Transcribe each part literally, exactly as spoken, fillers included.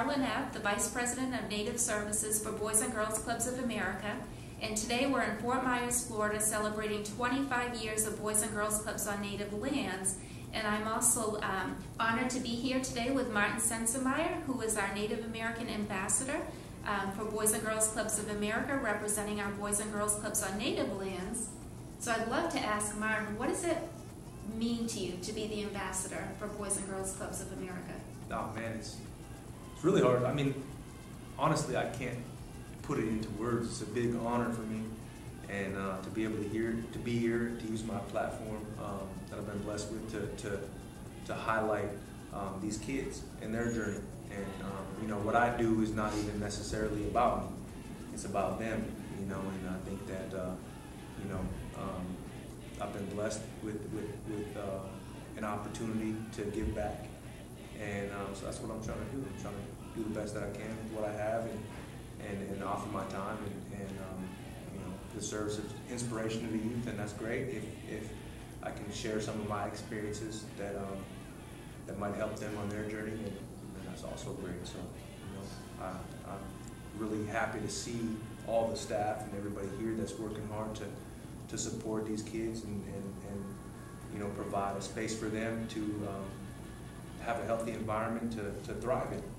Carla Neff, the Vice President of Native Services for Boys and Girls Clubs of America, and today we're in Fort Myers, Florida, celebrating twenty-five years of Boys and Girls Clubs on Native lands. And I'm also um, honored to be here today with Martin Sensenmeyer, who is our Native American Ambassador um, for Boys and Girls Clubs of America, representing our Boys and Girls Clubs on Native lands. So I'd love to ask Martin, what does it mean to you to be the ambassador for Boys and Girls Clubs of America? Oh man, it's, it's really hard. I mean, honestly, I can't put it into words. It's a big honor for me, and uh, to be able to hear, to be here, to use my platform um, that I've been blessed with to to, to highlight um, these kids and their journey. And um, you know, what I do is not even necessarily about me; it's about them. You know, and I think that uh, you know, um, I've been blessed with with, with uh, an opportunity to give back, and um, so that's what I'm trying to do. I'm trying to do the best that I can with what I have, and and, and offer my time and, and um, you know, the service of inspiration to the youth, and that's great. If if I can share some of my experiences that um, that might help them on their journey, and, and that's also great. So you know, I, I'm really happy to see all the staff and everybody here that's working hard to to support these kids and, and, and you know, provide a space for them to um, have a healthy environment to, to thrive in.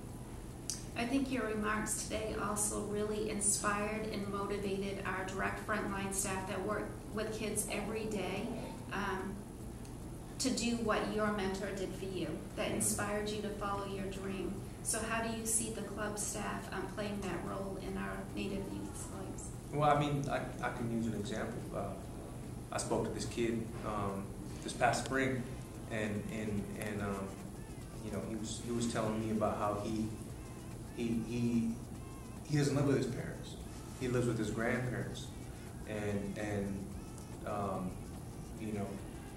I think your remarks today also really inspired and motivated our direct frontline staff that work with kids every day um, to do what your mentor did for you, that inspired you to follow your dream. So how do you see the club staff um, playing that role in our Native youth's lives? Well, I mean, I, I can use an example. Uh, I spoke to this kid um, this past spring, and and and um, you know, he was he was telling me about how he he he he doesn't live with his parents. He lives with his grandparents, and and um, you know,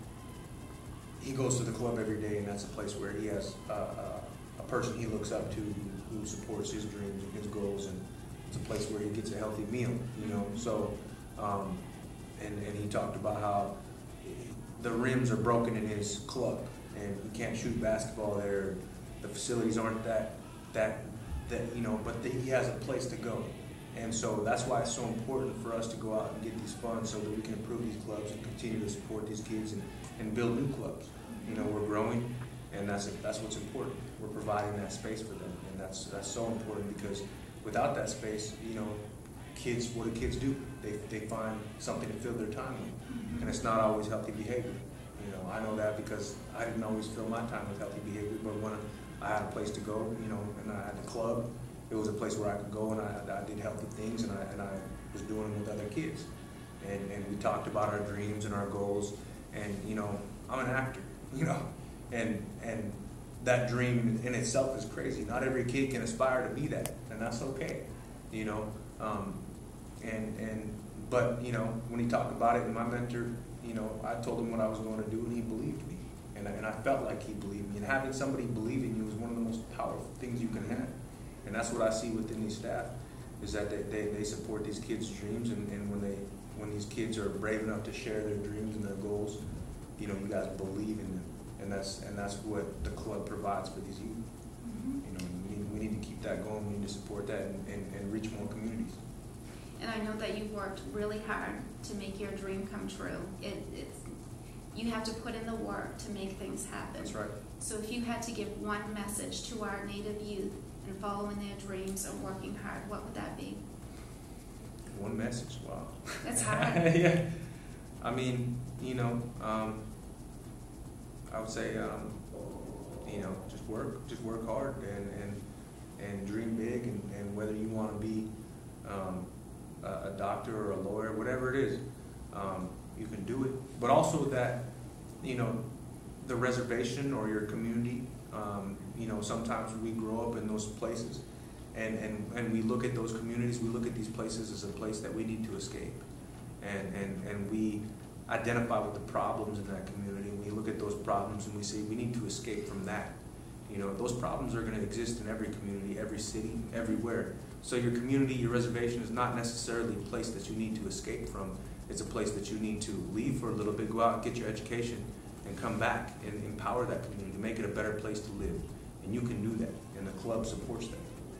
he goes to the club every day, and that's a place where he has a, a, a person he looks up to who, who supports his dreams and his goals, and it's a place where he gets a healthy meal, you know. So, um, and, and he talked about how the rims are broken in his club, and he can't shoot basketball there. The facilities aren't that, that, that you know, but the, he has a place to go. And so that's why it's so important for us to go out and get these funds so that we can improve these clubs and continue to support these kids and, and build new clubs. You know, we're growing, and that's, that's what's important. We're providing that space for them, and that's, that's so important, because without that space, you know, kids, what do kids do? They, they find something to fill their time with, and it's not always healthy behavior. You know, I know that because I didn't always fill my time with healthy behavior, but when I had a place to go, you know, and I had the club, it was a place where I could go, and I, I did healthy things, and I, and I was doing them with other kids. And, and we talked about our dreams and our goals, and, you know, I'm an actor, you know, and, and that dream in itself is crazy. Not every kid can aspire to be that, and that's okay, you know. Um, and and but you know, when he talked about it, and my mentor, you know, I told him what I was going to do, and he believed me, and I, and I felt like he believed me. And having somebody believe in you is one of the most powerful things you can have, and that's what I see within these staff, is that they they, they support these kids' dreams, and, and when they when these kids are brave enough to share their dreams and their goals, you know, you guys believe in them. And that's and that's what the club provides for these youth. Mm-hmm. You know, we need, we need to keep that going. We need to support that and, and, and reach more communities. And I know that you've worked really hard to make your dream come true. It, it's you have to put in the work to make things happen. That's right. So if you had to give one message to our Native youth and following their dreams and working hard, what would that be? One message. Wow. That's hard. Yeah. I mean, you know. Um, I would say, um, you know, just work, just work hard, and and, and dream big, and, and whether you want to be um, a, a doctor or a lawyer, whatever it is, um, you can do it. But also that, you know, the reservation or your community, um, you know, sometimes we grow up in those places, and, and, and we look at those communities, we look at these places as a place that we need to escape, and, and, and we identify with the problems in that community, and we look at those problems and we say we need to escape from that. You know, those problems are going to exist in every community, every city, everywhere. So your community, your reservation is not necessarily a place that you need to escape from. It's a place that you need to leave for a little bit, go out and get your education, and come back and empower that community, make it a better place to live. And you can do that, and the club supports that.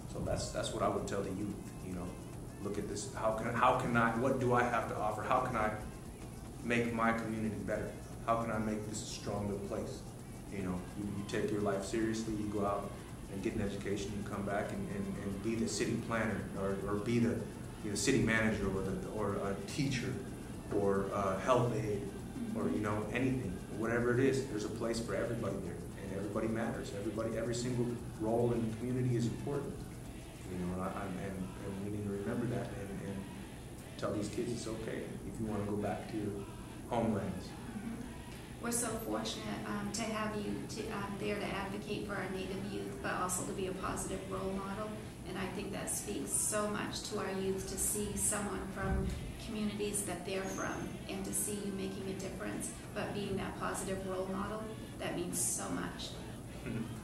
So that's that's what I would tell the youth. You know, look at this. How can how can I? What do I have to offer? How can I make my community better? How can I make this a stronger place? You know, you, you take your life seriously. You go out and get an education. You come back and, and, and be the city planner, or, or be the be the city manager, or the or a teacher, or a health aide, or you know anything, whatever it is. There's a place for everybody there. Everybody matters. Everybody, every single role in the community is important. You know, I, I, and, and we need to remember that and, and tell these kids it's okay if you want to go back to your homelands. We're so fortunate um, to have you to, um, there to advocate for our Native youth, but also to be a positive role model. And I think that speaks so much to our youth to see someone from communities that they're from and to see you making a difference, but being that positive role model. That means so much. Mm-hmm.